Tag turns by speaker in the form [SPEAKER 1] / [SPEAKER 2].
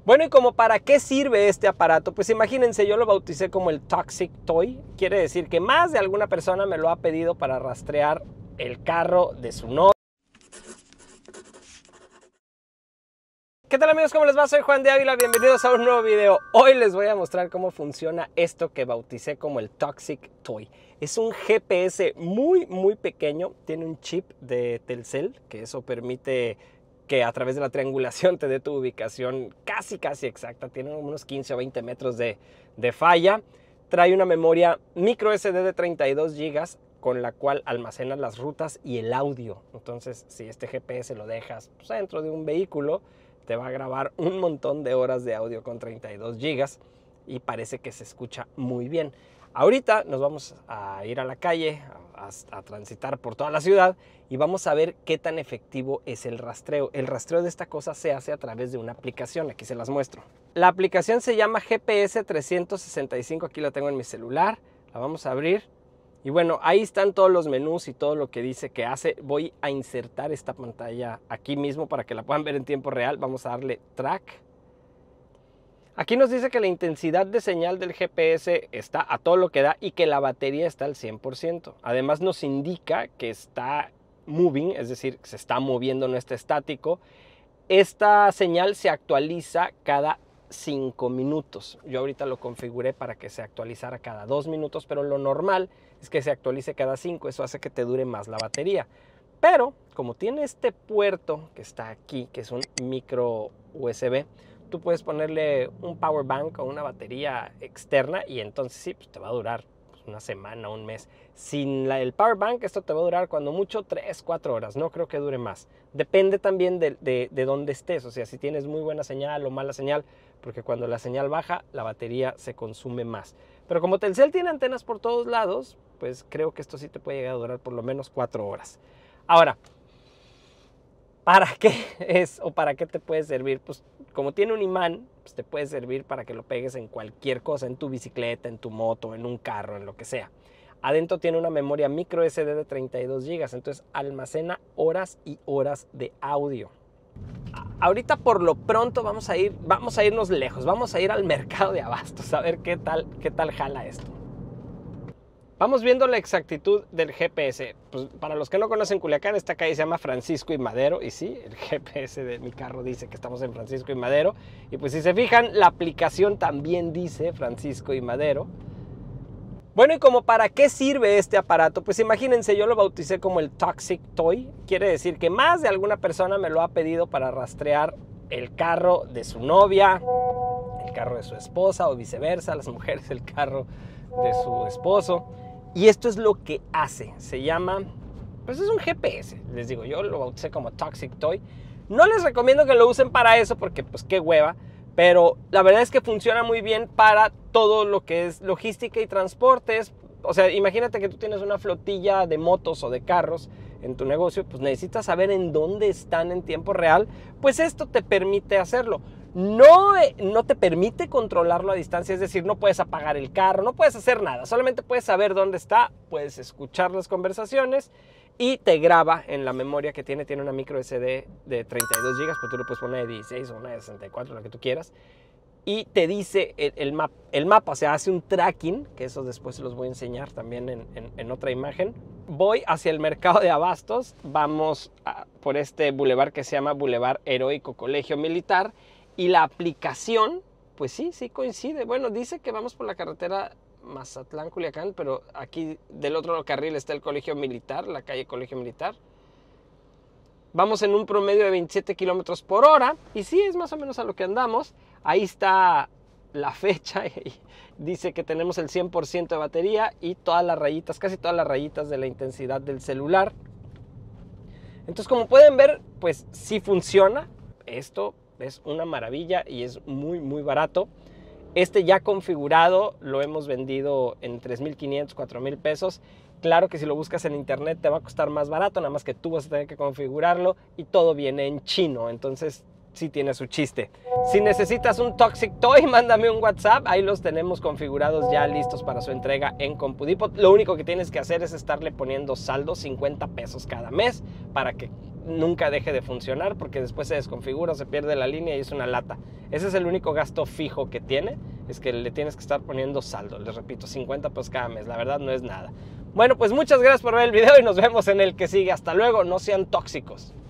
[SPEAKER 1] Bueno, ¿y como para qué sirve este aparato? Pues imagínense, yo lo bauticé como el Toxic Toy. Quiere decir que más de alguna persona me lo ha pedido para rastrear el carro de su novio. ¿Qué tal, amigos? ¿Cómo les va? Soy Juan de Ávila, bienvenidos a un nuevo video. Hoy les voy a mostrar cómo funciona esto que bauticé como el Toxic Toy. Es un GPS muy pequeño, tiene un chip de Telcel, que eso permite que a través de la triangulación te dé tu ubicación casi exacta. Tiene unos 15 o 20 metros de falla. Trae una memoria micro SD de 32 GB con la cual almacenas las rutas y el audio. Entonces, si este GPS lo dejas pues, dentro de un vehículo, te va a grabar un montón de horas de audio con 32 GB y parece que se escucha muy bien. Ahorita nos vamos a ir a la calle, a transitar por toda la ciudad y vamos a ver qué tan efectivo es el rastreo. El rastreo de esta cosa se hace a través de una aplicación, aquí se las muestro. La aplicación se llama GPS 365, aquí la tengo en mi celular, la vamos a abrir. Y bueno, ahí están todos los menús y todo lo que dice que hace. Voy a insertar esta pantalla aquí mismo para que la puedan ver en tiempo real. Vamos a darle track. Aquí nos dice que la intensidad de señal del GPS está a todo lo que da y que la batería está al 100%. Además nos indica que está moving, es decir, se está moviendo, no está estático. Esta señal se actualiza cada 5 minutos. Yo ahorita lo configuré para que se actualizara cada 2 minutos, pero lo normal es que se actualice cada 5. Eso hace que te dure más la batería. Pero como tiene este puerto que está aquí, que es un micro USB, tú puedes ponerle un power bank o una batería externa y entonces sí, pues te va a durar una semana, un mes. Sin el power bank esto te va a durar cuando mucho 3-4 horas, no creo que dure más. Depende también de dónde estés, o sea, si tienes muy buena señal o mala señal, porque cuando la señal baja la batería se consume más. Pero como Telcel tiene antenas por todos lados, pues creo que esto sí te puede llegar a durar por lo menos 4 horas. Ahora, ¿para qué es o para qué te puede servir? Pues como tiene un imán, pues te puede servir para que lo pegues en cualquier cosa, en tu bicicleta, en tu moto, en un carro, en lo que sea. Adentro tiene una memoria micro SD de 32 GB, entonces almacena horas y horas de audio. Ahorita por lo pronto vamos a irnos lejos, vamos a ir al mercado de abastos a ver qué tal jala esto. Vamos viendo la exactitud del GPS. Pues para los que no conocen Culiacán, esta calle se llama Francisco y Madero. Y sí, el GPS de mi carro dice que estamos en Francisco y Madero. Y pues si se fijan, la aplicación también dice Francisco y Madero. Bueno, ¿y como para qué sirve este aparato? Pues imagínense, yo lo bauticé como el Toxic Toy. Quiere decir que más de alguna persona me lo ha pedido para rastrear el carro de su novia, el carro de su esposa o viceversa, las mujeres el carro de su esposo. Y esto es lo que hace, se llama, pues es un GPS, les digo, yo lo bauticé como Toxic Toy. No les recomiendo que lo usen para eso porque pues qué hueva, pero la verdad es que funciona muy bien para todo lo que es logística y transportes. O sea, imagínate que tú tienes una flotilla de motos o de carros en tu negocio, pues necesitas saber en dónde están en tiempo real, pues esto te permite hacerlo. No te permite controlarlo a distancia, es decir, no puedes apagar el carro, no puedes hacer nada, solamente puedes saber dónde está, puedes escuchar las conversaciones y te graba en la memoria que tiene una micro SD de 32 GB, pues tú le puedes poner de 16 o una de 64, la que tú quieras, y te dice el mapa, o sea, hace un tracking, que eso después se los voy a enseñar también en otra imagen. Voy hacia el mercado de abastos, vamos por este bulevar que se llama Bulevar Heroico Colegio Militar, y la aplicación, pues sí coincide. Bueno, dice que vamos por la carretera Mazatlán-Culiacán, pero aquí del otro carril está el Colegio Militar, la calle Colegio Militar. Vamos en un promedio de 27 kilómetros por hora, y sí, es más o menos a lo que andamos. Ahí está la fecha, y dice que tenemos el 100% de batería y todas las rayitas, casi todas las rayitas de la intensidad del celular. Entonces, como pueden ver, pues sí funciona. Esto es una maravilla y es muy barato. Este ya configurado lo hemos vendido en 3,500, 4,000 pesos. Claro que si lo buscas en internet te va a costar más barato, nada más que tú vas a tener que configurarlo y todo viene en chino, entonces sí tiene su chiste. Si necesitas un Toxic Toy, mándame un WhatsApp, ahí los tenemos configurados ya listos para su entrega en CompuDepot. Lo único que tienes que hacer es estarle poniendo saldo 50 pesos cada mes para que nunca deje de funcionar, porque después se desconfigura, se pierde la línea y es una lata. Ese es el único gasto fijo que tiene, es que le tienes que estar poniendo saldo. Les repito, 50 pesos cada mes, la verdad no es nada. Bueno, pues muchas gracias por ver el video y nos vemos en el que sigue. Hasta luego, no sean tóxicos.